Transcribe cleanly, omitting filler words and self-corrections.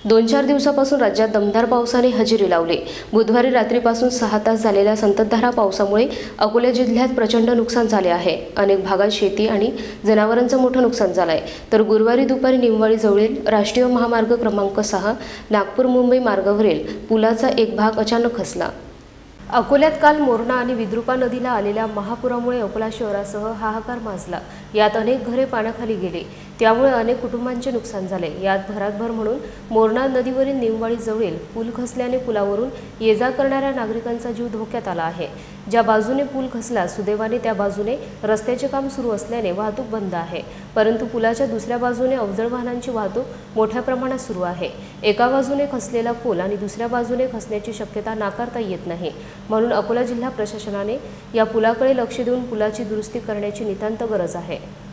2-4 दिवसापासून राज्यात दमदार पावसाने हजेरी लावली। बुधवारी रात्रीपासून 6 तास झालेल्या संततधार पावसामुळे अकोला जिल्ह्यात प्रचंड नुकसान झाले आहे। अनेक भागात शेती आणि जनावरांचं मोठं नुकसान झालंय। तर गुरुवारी दुपारी निमवाडी जवळील राष्ट्रीय महामार्ग क्रमांक 6 नागपूर-मुंबई मार्गावरील पुलाचा एक भाग अचानक खचला। अकोल्यात काल मोरणा आणि विद्रुपा नदीला आलेल्या महापुरामुळे अकोला शहरासह हाहाकार माजला। यात अनेक घरे पाण्याखाली गेली, त्यामुळे अनेक कुटुंबांचे नुकसान झाले। यात भरातभर म्हणून मोरणा नदीवरील निमवाडी जवळील पूल खचल्याने पुलावरून ये-जा करणाऱ्या नागरिकांचा जीव धोक्यात आला आहे। ज्या बाजूने पूल खचला सुदैवाने त्या बाजूने रस्त्याचे काम सुरू असल्याने वाहतूक बंद आहे, परंतु पुलाच्या दुसऱ्या बाजूने अवजड वाहनांची वाहतूक मोठ्या प्रमाणात सुरू आहे। एका बाजूने खचलेला पूल आणि दुसऱ्या बाजूने खचण्याची शक्यता नाकारता येत नाही, म्हणून अकोला जिल्हा प्रशासनाने या पुलाकडे लक्ष देऊन पुलाची दुरुस्ती करण्याची नितांत गरज आहे।